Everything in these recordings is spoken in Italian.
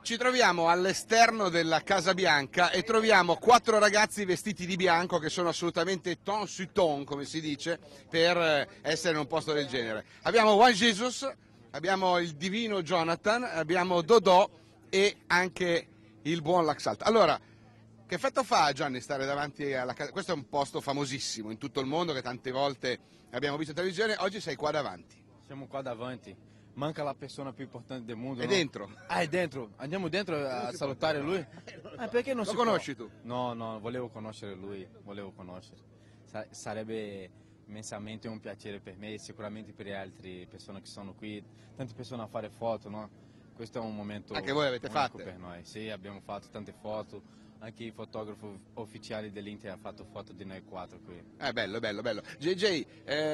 Ci troviamo all'esterno della Casa Bianca e troviamo 4 ragazzi vestiti di bianco che sono assolutamente ton su ton, come si dice, per essere in un posto del genere. Abbiamo Juan Jesus, abbiamo il divino Jonathan, abbiamo Dodò e anche il buon Laxalt. Allora, che effetto fa, Gianni, stare davanti alla casa? Questo è un posto famosissimo in tutto il mondo che tante volte abbiamo visto in televisione, oggi sei qua davanti. Siamo qua davanti. Manca la persona più importante del mondo. È no? dentro? Ah, è dentro. Andiamo dentro a salutare lui? Perché non Lo si conosci può? tu? No, volevo conoscere lui, volevo conoscere. Sarebbe immensamente un piacere per me e sicuramente per le altre persone che sono qui. Tante persone a fare foto, no? Questo è un momento Anche voi avete unico fatte? per noi. Sì, abbiamo fatto tante foto. Anche il fotografo ufficiale dell'Inter ha fatto foto di noi 4 qui. Bello, bello, bello. JJ,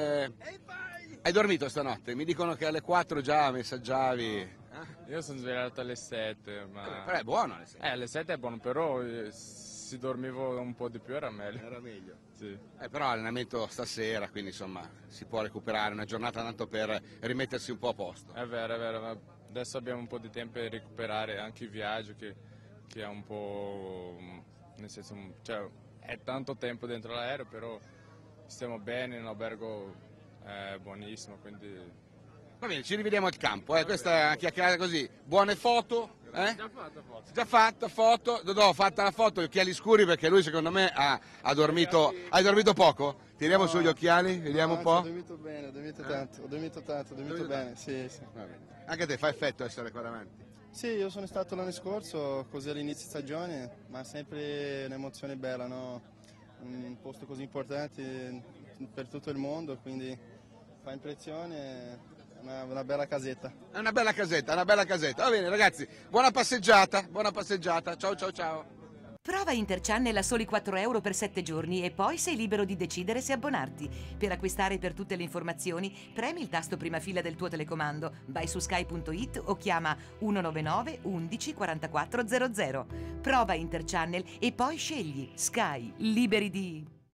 hai dormito stanotte? Mi dicono che alle 4 già messaggiavi. Io sono svegliato alle 7, ma... Però è buono alle 6. alle 7 è buono, però se dormivo un po' di più era meglio. Era meglio. Sì. Però allenamento stasera, quindi insomma si può recuperare una giornata tanto per rimettersi un po' a posto. È vero, ma adesso abbiamo un po' di tempo per recuperare anche il viaggio che è un po'... nel senso, cioè, è tanto tempo dentro l'aereo, però stiamo bene, in albergo è buonissimo, quindi... Va bene, ci rivediamo al campo, questa è una chiacchierata così. Buone foto? Già fatta foto. Già fatta foto? Dodò, fatta la foto, gli occhiali scuri perché lui secondo me ha dormito. Hai dormito poco? Tiriamo su gli occhiali, vediamo un po'. Ho dormito bene, ho dormito tanto, ho dormito bene, sì. Va bene. Anche a te fa effetto essere qua davanti? Sì, io sono stato l'anno scorso, così all'inizio stagione, ma sempre un'emozione bella, no? Un posto così importante per tutto il mondo, quindi fa impressione, una bella casetta. È una bella casetta, una bella casetta. Va bene ragazzi, buona passeggiata, ciao ciao ciao. Prova Interchannel a soli 4 euro per 7 giorni e poi sei libero di decidere se abbonarti. Per acquistare per tutte le informazioni, premi il tasto prima fila del tuo telecomando, vai su sky.it o chiama 199 11 44 00. Prova Interchannel e poi scegli Sky, liberi di...